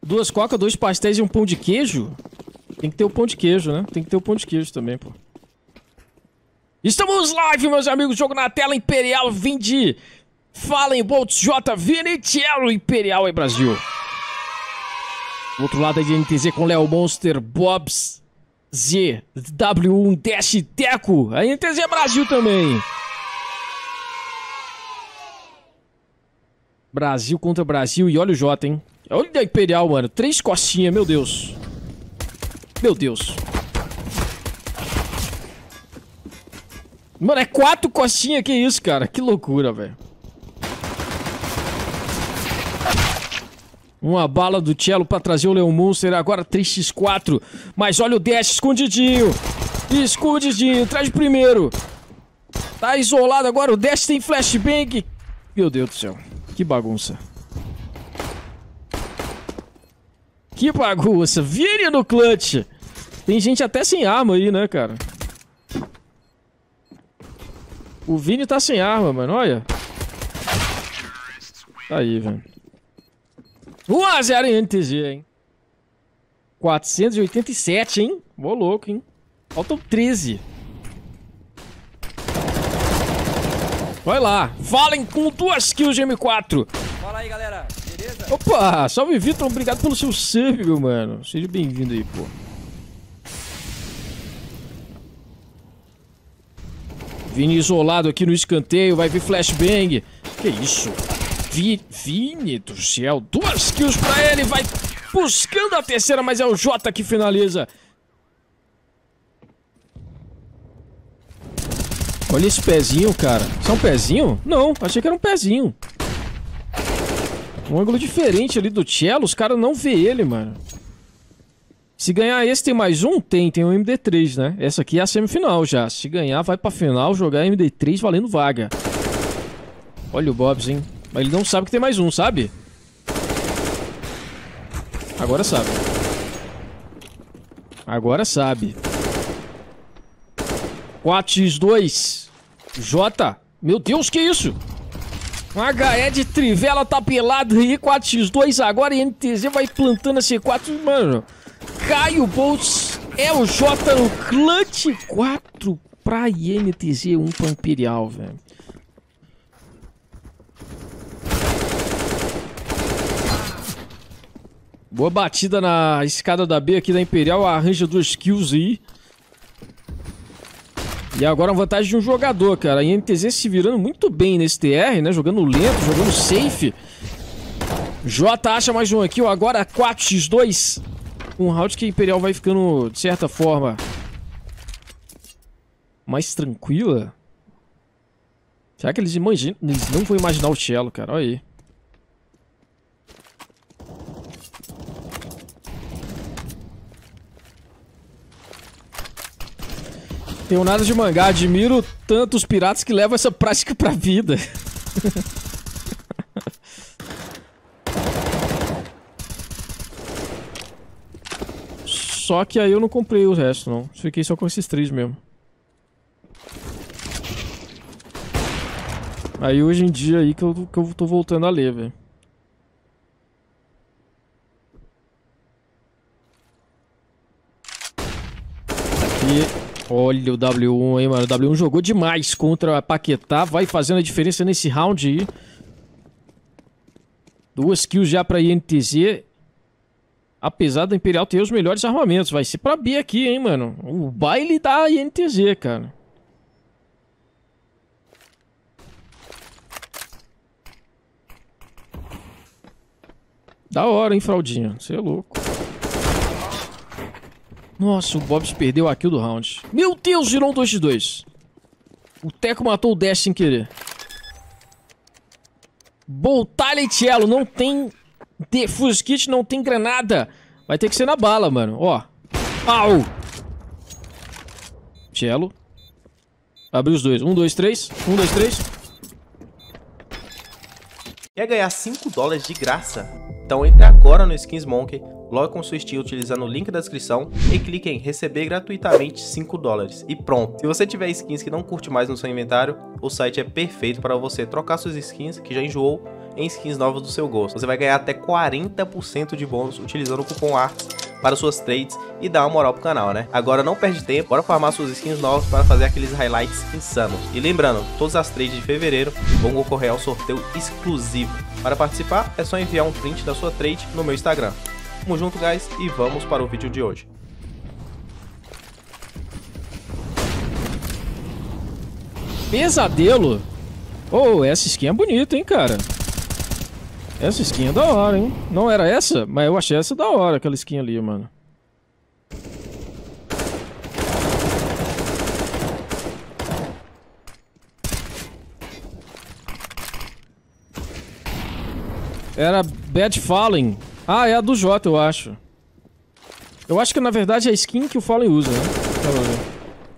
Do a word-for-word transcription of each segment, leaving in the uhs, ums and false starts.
Duas coca, dois pastéis e um pão de queijo? Tem que ter o pão de queijo, né? Tem que ter o pão de queijo também, pô. Estamos live, meus amigos. Jogo na tela, Imperial, Vindi. Fallen Boltz, J, Vini, Cielo, Imperial e Brasil. Do outro lado é de N T Z com Léo Monster, Bobs, Z, W um, Dash, Teco. A N T Z Brasil também. Brasil contra Brasil. E olha o J, hein? Olha a Imperial, mano. Três costinhas, meu Deus. Meu Deus. Mano, é quatro costinhas, que isso, cara? Que loucura, velho. Uma bala do Cielo pra trazer o Leon Monster. Agora três por quatro. Mas olha o Dash escondidinho. Escondidinho. Traz primeiro. Tá isolado agora. O Dash tem flashbang. Meu Deus do céu. Que bagunça. Que bagunça. Vire no clutch. Tem gente até sem arma aí, né, cara? O Vini tá sem arma, mano. Olha. Tá aí, velho. um a zero em N T Z, hein? quatrocentos e oitenta e sete, hein? Ô, louco, hein? Faltam treze. Vai lá. Fallen com duas kills de M quatro. Fala aí, galera. Beleza? Opa! Salve, Vitor. Obrigado pelo seu sub, meu mano. Seja bem-vindo aí, pô. Vini isolado aqui no escanteio. Vai vir flashbang. Que isso? Vi, Vini do céu. Duas kills pra ele. Vai buscando a terceira, mas é o J que finaliza. Olha esse pezinho, cara. Isso é um pezinho? Não, achei que era um pezinho. Um ângulo diferente ali do Cielo. Os caras não vê ele, mano. Se ganhar esse, tem mais um? Tem, tem um M D três, né? Essa aqui é a semifinal já. Se ganhar, vai pra final, jogar M D três valendo vaga. Olha o Bobs, hein? Mas ele não sabe que tem mais um, sabe? Agora sabe. Agora sabe. quatro por dois. J. Meu Deus, que isso? Um H E de trivela tá pelado aí. quatro por dois agora e N T Z vai plantando a C quatro. Mano, Caio Boltz é o J no clutch. quatro pra N T Z, um pra Imperial, velho. Boa batida na escada da B aqui da Imperial. Arranja duas kills aí. E agora uma vantagem de um jogador, cara. A N T Z se virando muito bem nesse T R, né? Jogando lento, jogando safe. J acha mais um aqui, ó. Agora quatro por dois. Um round que a Imperial vai ficando, de certa forma, mais tranquila. Será que eles, imaginam, eles não vão imaginar o Cielo, cara? Olha aí. Tenho nada de mangá, admiro tanto os piratas que levam essa prática pra vida. Só que aí eu não comprei o resto, não. Fiquei só com esses três mesmo. Aí hoje em dia aí que eu, que eu tô voltando a ler, velho. Aqui... Olha o W um aí, mano. O W um jogou demais contra a Paquetá. Vai fazendo a diferença nesse round aí. Duas kills já pra N T Z. Apesar da Imperial ter os melhores armamentos. Vai ser pra B aqui, hein, mano. O baile da N T Z, cara. Da hora, hein, Fraldinha. Você é louco. Nossa, o Bobs perdeu a kill do round. Meu Deus, virou um dois por dois. O Teco matou o Dash sem querer. Boltalha e Cielo. Não tem defuse kit, não tem granada. Vai ter que ser na bala, mano. Ó. Au. Cielo. Abriu os dois. Um, dois, três. Um, dois, três. Quer ganhar cinco dólares de graça? Então entre agora no Skins Monkey, logo com sua Steam utilizando o link da descrição e clique em receber gratuitamente cinco dólares. E pronto! Se você tiver skins que não curte mais no seu inventário, o site é perfeito para você trocar suas skins que já enjoou em skins novas do seu gosto. Você vai ganhar até quarenta por cento de bônus utilizando o cupom ARTS para suas trades e dar uma moral pro canal, né? Agora não perde tempo, bora farmar suas skins novas para fazer aqueles highlights insanos. E lembrando, todas as trades de fevereiro vão concorrer ao sorteio exclusivo. Para participar, é só enviar um print da sua trade no meu Instagram. Tamo junto, guys, e vamos para o vídeo de hoje. Pesadelo? Oh, essa skin é bonita, hein, cara? Essa skin é da hora, hein? Não era essa? Mas eu achei essa da hora, aquela skin ali, mano. Era Bad Fallen. Ah, é a do Jota, eu acho. Eu acho que na verdade é a skin que o Fallen usa, né? Deixa eu ver.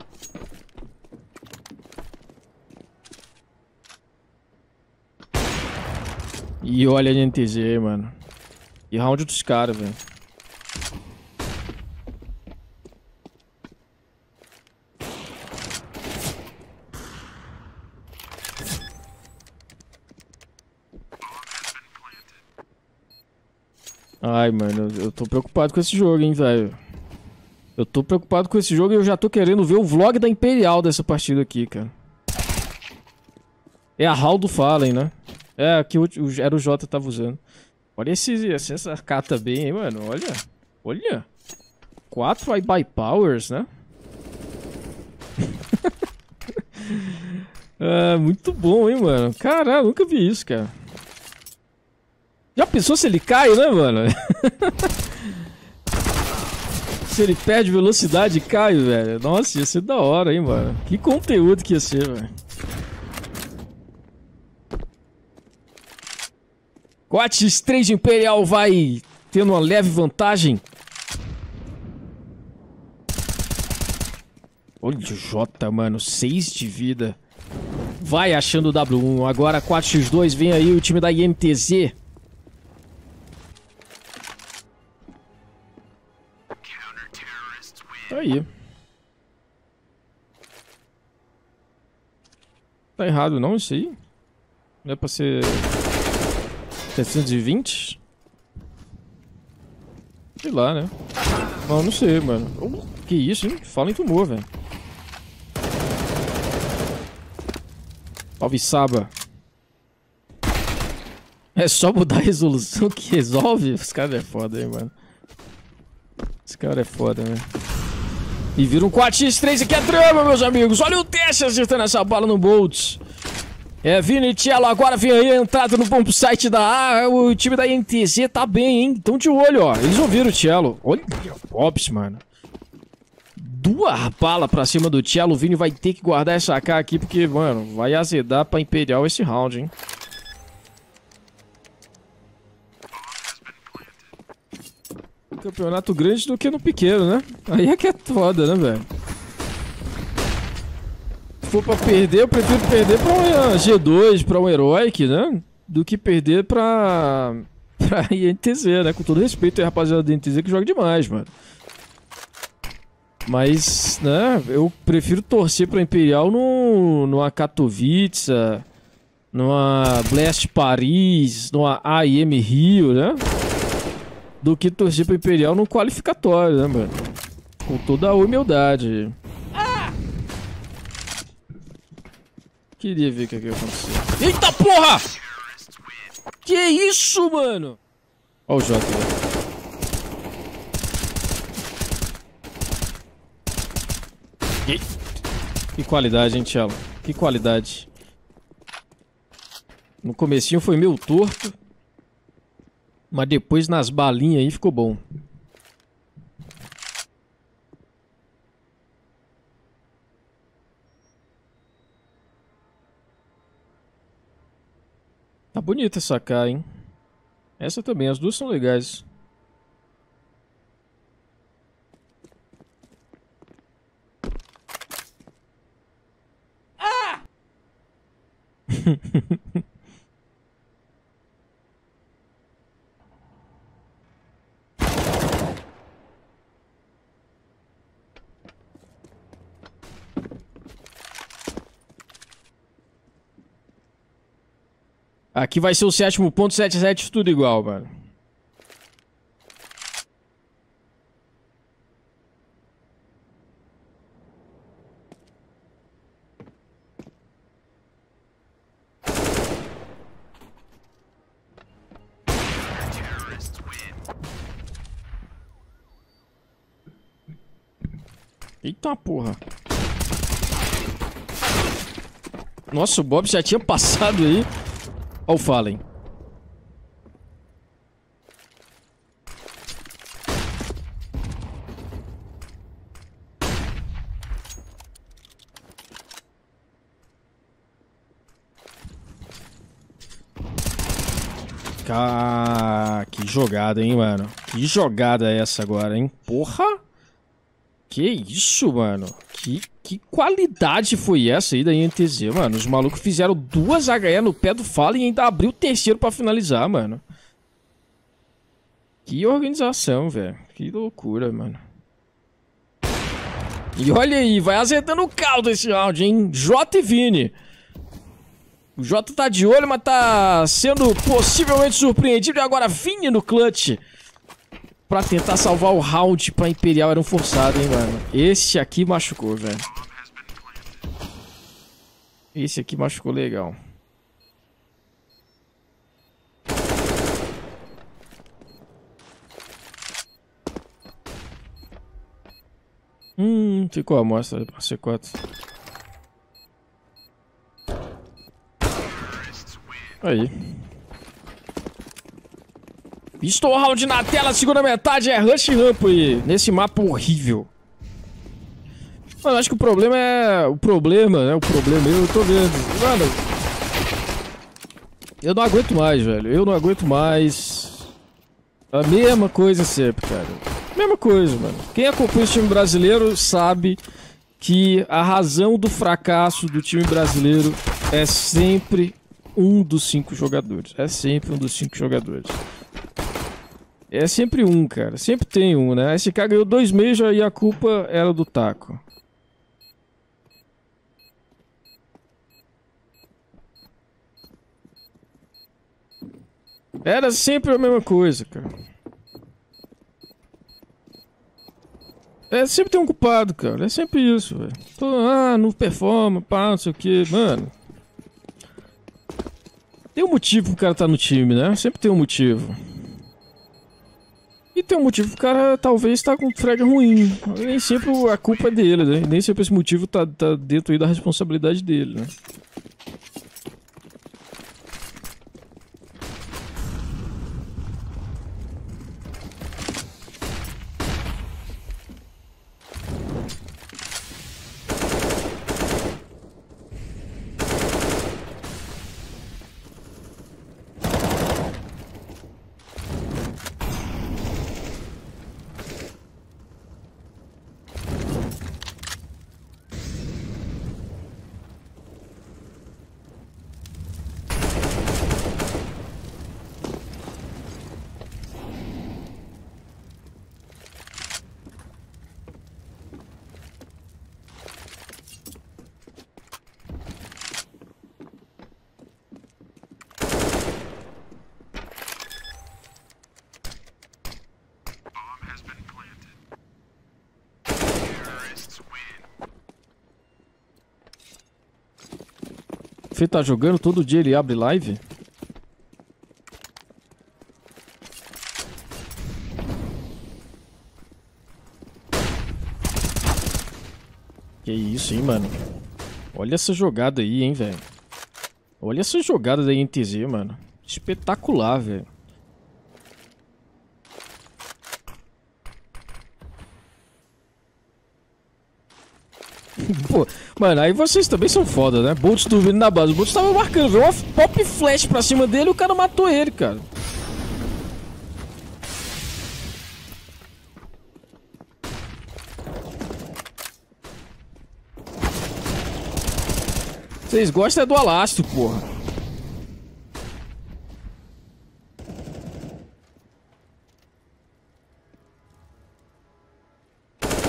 E olha a N T Z, mano. E round dos caras, velho. Ai, mano, eu, eu tô preocupado com esse jogo, hein, velho. Eu tô preocupado com esse jogo e eu já tô querendo ver o vlog da Imperial dessa partida aqui, cara. É a Hall do Fallen, né? É, que o, o, era o Jota que tava usando. Olha esse, essa carta bem, hein, mano. Olha. Olha. Quatro I Buy Powers, né? Ah, muito bom, hein, mano. Caralho, nunca vi isso, cara. Já pensou se ele cai, né, mano? Se ele perde velocidade e cai, velho. Nossa, ia ser da hora, hein, mano. Que conteúdo que ia ser, velho. quatro por três de Imperial vai tendo uma leve vantagem. Olha o Jota, mano. seis de vida. Vai achando o W um. Agora quatro por dois. Vem aí o time da I M T Z. Tá aí. Tá errado não isso aí? Não é pra ser... setecentos e vinte? Sei lá, né? Não, não sei, mano. Oh, que isso, hein? Fala em tumor, velho. Salve, Saba. É só mudar a resolução que resolve? Os caras é foda, hein, mano. Esse cara é foda, né? E vira um quatro por três aqui é trama, meus amigos. Olha o teste acertando essa bala no Boltz. É, Vini Cello, agora vem aí a entrada no bom site da A. O time da I N T Z tá bem, hein? Então de olho, ó. Eles ouviram o Cello. Olha, ops, mano. Duas balas pra cima do Cello. O Vini vai ter que guardar essa A K aqui, porque, mano, vai azedar pra Imperial esse round, hein? Campeonato grande do que no pequeno, né? Aí é que é foda, né, velho? Se for pra perder, eu prefiro perder pra um G dois, pra um Heroic, né? Do que perder pra... pra I N T Z, né? Com todo respeito aí, rapaziada da I N T Z que joga demais, mano. Mas, né? Eu prefiro torcer pra Imperial no... numa Katowice, numa Blast Paris, numa A I M Rio, né? Do que torcer pra Imperial no qualificatório, né, mano? Com toda a humildade. Ah! Queria ver o que ia acontecer. Eita porra! Que isso, mano? Olha o Jota. Que... que qualidade, hein, Tchelo? Que qualidade. No comecinho foi meio torto. Mas depois nas balinhas aí ficou bom. Tá bonita essa A K, hein? Essa também, as duas são legais. Ah! Aqui vai ser o sétimo ponto, sete sete, tudo igual, mano. Eita porra. Nossa, o Bob já tinha passado aí. Olha o Fallen. Ah, que jogada, hein, mano. Que jogada é essa agora, hein? Porra! Que isso, mano? Que, que qualidade foi essa aí da I N T Z, mano? Os malucos fizeram duas H E no pé do Fallen e ainda abriu o terceiro pra finalizar, mano. Que organização, velho. Que loucura, mano. E olha aí, vai azedando o caldo esse round, hein? Jota e Vini. O Jota tá de olho, mas tá sendo possivelmente surpreendido. E agora Vini no clutch. Pra tentar salvar o round pra Imperial. Era um forçado, hein, mano. Esse aqui machucou, velho. Esse aqui machucou legal. Hum, ficou a amostra pra C quatro. Aí. Estou round na tela, segunda metade é Rush Ramp aí, nesse mapa horrível. Mano, acho que o problema é... O problema, né? O problema, eu tô vendo. Mano... Eu não aguento mais, velho. Eu não aguento mais. A mesma coisa sempre, cara. Mesma coisa, mano. Quem acompanha o time brasileiro sabe que a razão do fracasso do time brasileiro é sempre um dos cinco jogadores. É sempre um dos cinco jogadores. É sempre um, cara. Sempre tem um, né? Esse cara ganhou dois Major e a culpa era do Taco. Era sempre a mesma coisa, cara. É, sempre tem um culpado, cara. É sempre isso, velho. Ah, não performa, pá, não sei o que. Mano. Tem um motivo pro cara estar no time, né? Sempre tem um motivo. E tem um motivo pro cara talvez tá com frag ruim. Nem sempre a culpa é dele, né? Nem sempre esse motivo tá, tá dentro aí da responsabilidade dele, né? Fê tá jogando todo dia, ele abre live? Que isso, hein, mano? Olha essa jogada aí, hein, velho. Olha essa jogada da I N T Z, mano. Espetacular, velho. Pô, mano, aí vocês também são foda, né? Boltz do vindo na base. O Boltz tava marcando, veio uma pop flash pra cima dele e o cara matou ele, cara. Vocês gostam é do Alastro, porra.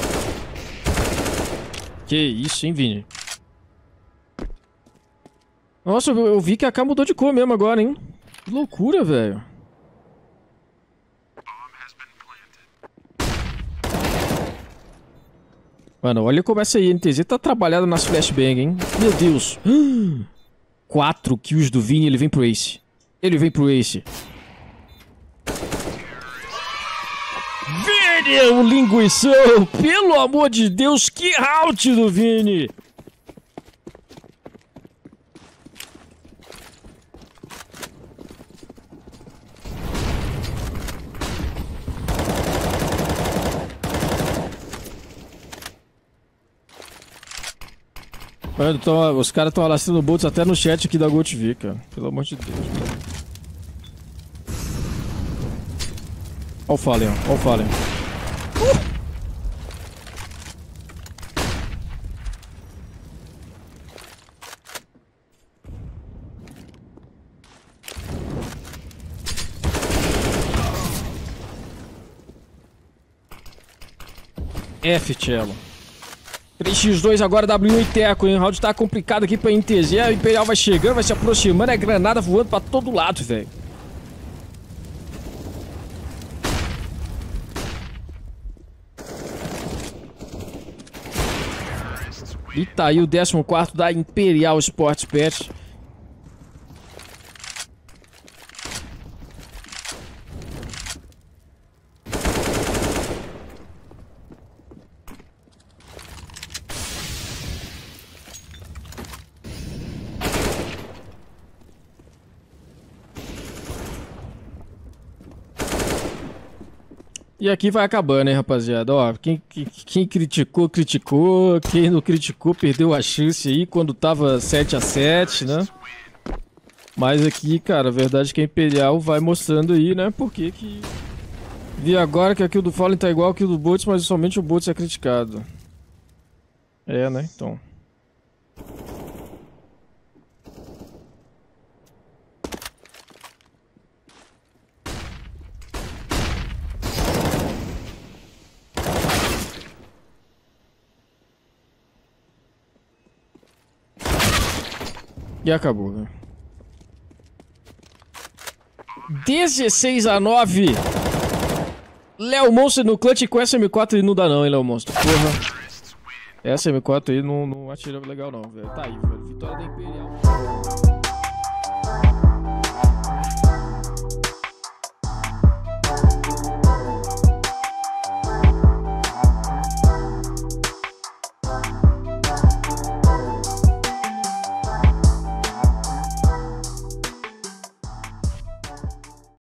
Que isso, hein, Vini? Nossa, eu, eu vi que a K mudou de cor mesmo agora, hein? Que loucura, velho. Mano, olha como essa I N T Z tá trabalhada nas flashbang, hein? Meu Deus. Quatro kills do Vini, ele vem pro Ace. Ele vem pro Ace. Vini, o linguição! Pelo amor de Deus, que round do Vini! Mano, tô, os caras estão alastrando bots até no chat aqui da GolTV, cara. Pelo amor de Deus. Cara. Ó o Fallen, ó o Fallen. Uh! F, Cello. três por dois agora, W um e Teco, hein? O round tá complicado aqui pra N T Z. A Imperial vai chegando, vai se aproximando. É granada voando pra todo lado, velho. E tá aí o décimo quarto da Imperial Sports Pet. E aqui vai acabando, hein, rapaziada. Ó, quem, quem, quem criticou, criticou. Quem não criticou, perdeu a chance aí quando tava sete a sete, né? Mas aqui, cara, a verdade é que a Imperial vai mostrando aí, né? Porque que... Vi agora que aqui o do Fallen tá igual que o do Bots, mas somente o Bots é criticado. É, né? Então... E acabou, velho. dezesseis a nove. Léo Monstro no clutch com essa M quatro aí não dá não, hein, Léo Monstro. Porra. Essa M quatro aí não, não atira legal não, velho. Tá aí, velho. Vitória da Imperial.